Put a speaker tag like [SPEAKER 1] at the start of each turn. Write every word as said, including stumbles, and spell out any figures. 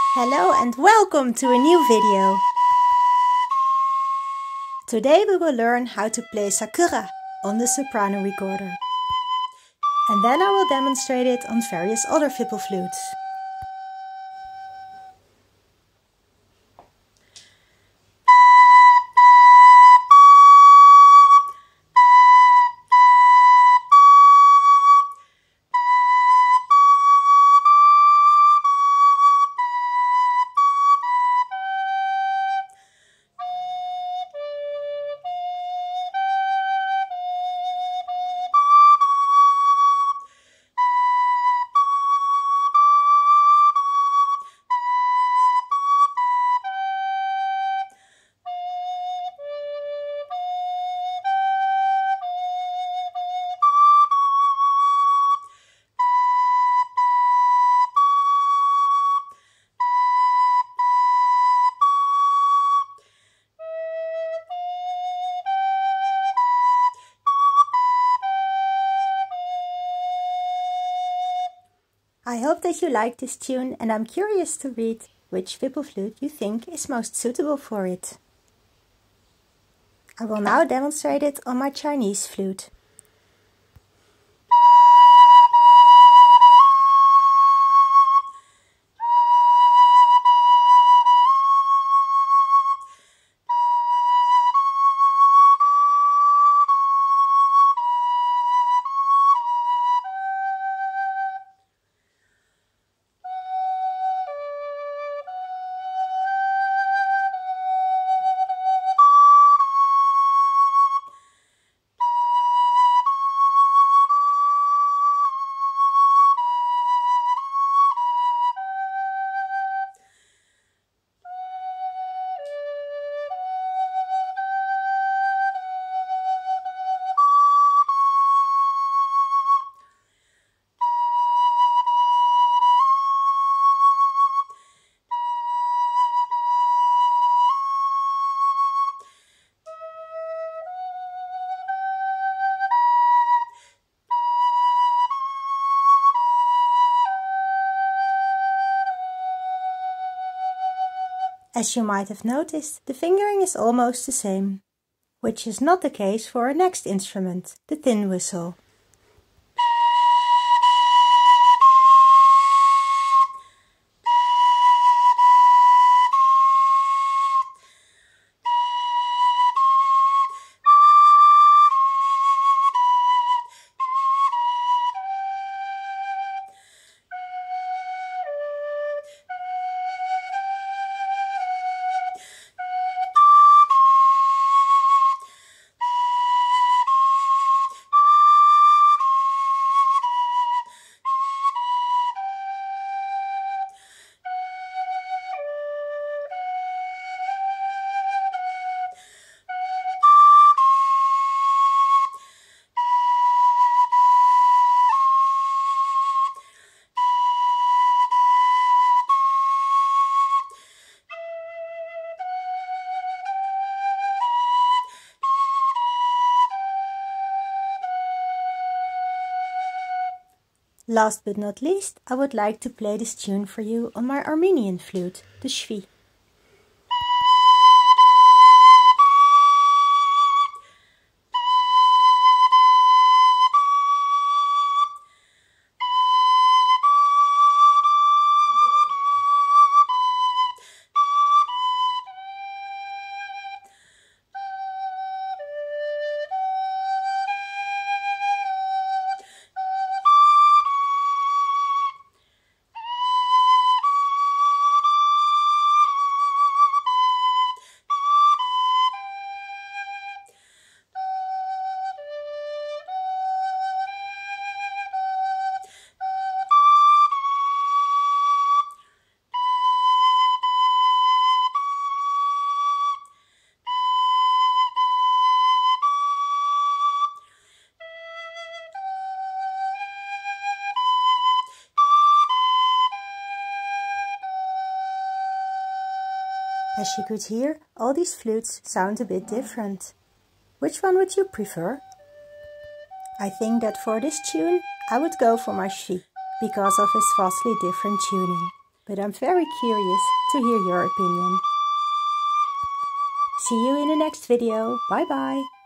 [SPEAKER 1] Hello and welcome to a new video. Today we will learn how to play Sakura on the soprano recorder. And then I will demonstrate it on various other Vipple flutes. I hope that you like this tune, and I'm curious to read which Vipple flute you think is most suitable for it. I will now demonstrate it on my Chinese flute. As you might have noticed, the fingering is almost the same, which is not the case for our next instrument, the tin whistle. Last but not least, I would like to play this tune for you on my Armenian flute, the shvi. As you could hear, all these flutes sound a bit different. Which one would you prefer? I think that for this tune I would go for my shvi, because of its vastly different tuning. but I'm very curious to hear your opinion. See you in the next video. Bye bye!